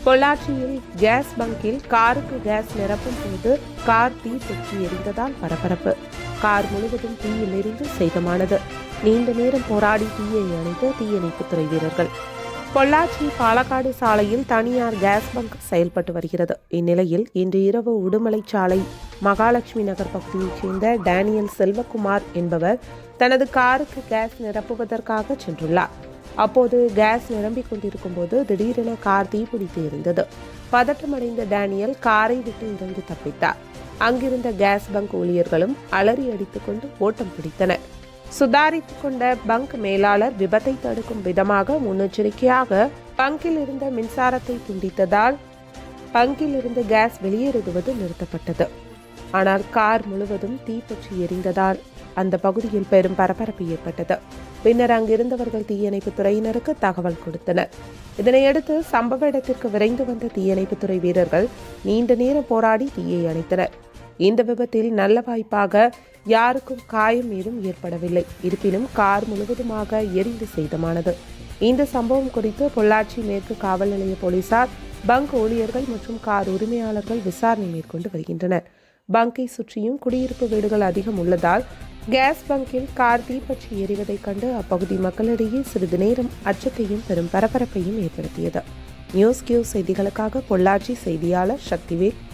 பொள்ளாச்சியில் கேஸ் பங்கில் காருக்கு கேஸ் நிரப்பும் போது கார் தீப்பற்றி எரிந்ததால் பரபரப்பு. கார் முழுவதும் தீயில் எரிந்து சேதமானது. நீண்ட நேரம் போராடி தீயை அணைத்த தீயணைப்புத்துறை வீரர்கள். பொள்ளாச்சி பாலக்காடு சாலையில் தனியார் கேஸ் பங்க் செயல்பட்டு வருகிறது. இந்நிலையில் இன்று இரவு உடுமலை சாலை மகாலட்சுமி நகர் பகுதியைச் சேர்ந்த டேனியல் செல்வகுமார் என்பவர் தனது காருக்கு கேஸ் நிரப்புவதற்காக சென்றுள்ளார். அப்போது கேஸ் நிரம்பிக் கொண்டிருக்கும் போது திடீரென கார் தீப்பிடித்து எரிந்தது. பதற்றமடைந்த டேனியல் காரை விட்டு இறங்கி தப்பித்தார். அங்கிருந்த கேஸ் பங்க் ஊழியர்களும் அலறி அடித்துக் கொண்டு ஓட்டம் பிடித்தனர். சுதாரித்துக் கொண்ட பங்க் மேலாளர் விபத்தை தடுக்கும் விதமாக முன்னெச்சரிக்கையாக பங்கில் இருந்த மின்சாரத்தை துண்டித்ததால் பங்கில் இருந்து கேஸ் வெளியேறுவது நிறுத்தப்பட்டது. ஆனால் கார் முழுவதும் தீப்பற்றி எரிந்ததால் அந்த பகுதியில் பெரும் பரபரப்பு ஏற்பட்டது. பின்னர் அங்கிருந்தவர்கள் தீயணைப்புத் துறையினருக்கு தகவல் கொடுத்தனர். இதனையடுத்து சம்பவ இடத்திற்கு விரைந்து வந்த தீயணைப்புத்துறை வீரர்கள் நீண்ட நேரம் போராடி தீயை அணைத்தனர். இந்த விபத்தில் நல்ல வாய்ப்பாக யாருக்கும் காயம் ஏதும் ஏற்படவில்லை. இருப்பினும் கார் முழுவதுமாக எரிந்து சேதமானது. இந்த சம்பவம் குறித்து பொள்ளாச்சி மேற்கு காவல் நிலைய போலீசார், பங்க் ஊழியர்கள் மற்றும் கார் உரிமையாளர்கள் விசாரணை மேற்கொண்டு வருகின்றனர். பங்கை சுற்றியும் குடியிருப்பு வீடுகள் அதிகம் உள்ளதால் கேஸ் பங்கில் கார் தீப்பற்றி எரிவதைக் கண்டு அப்பகுதி மக்களிடையே சிறிது நேரம் அச்சத்தையும் பெரும் பரபரப்பையும் ஏற்படுத்தியது. நியூஸ் கியூ செய்திகளுக்காக பொள்ளாச்சி செய்தியாளர் சக்திவேல்.